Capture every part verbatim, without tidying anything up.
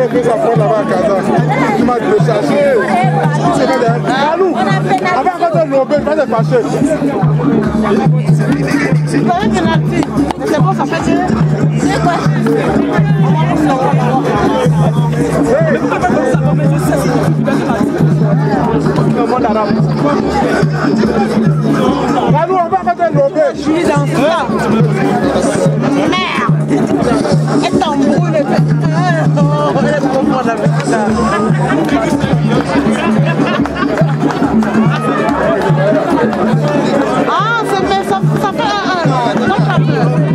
fait sa faute là-bas à Casa. Tu m'as dit de chercher. Tu sais derrière. Alou, avant quand tu es lobé, quand tu es fâché. Vous avez pénalty. C'est bon, ça fait dire. C'est quoi? Alou, avant quand tu es lobé. Je suis dans ça. Merde. Et ton boule est fait. Oh, elle est trop bonne avec ça. Ah, ça fait ça, ça fait un an. Non, ça fait.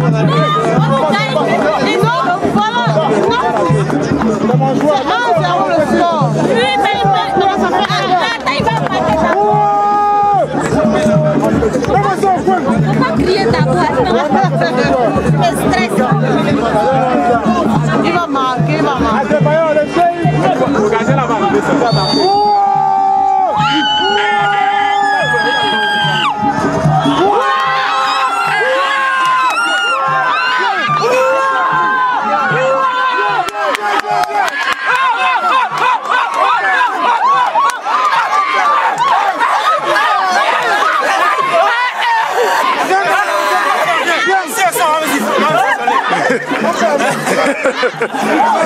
Et non, voilà. Non. C'est un zéro le score. Oui, mais non, ça fait un an. Faut pas crier d'abord. C'est stressant. Il va marquer, il va marquer. Regardez là-bas. Ha ha ha ha!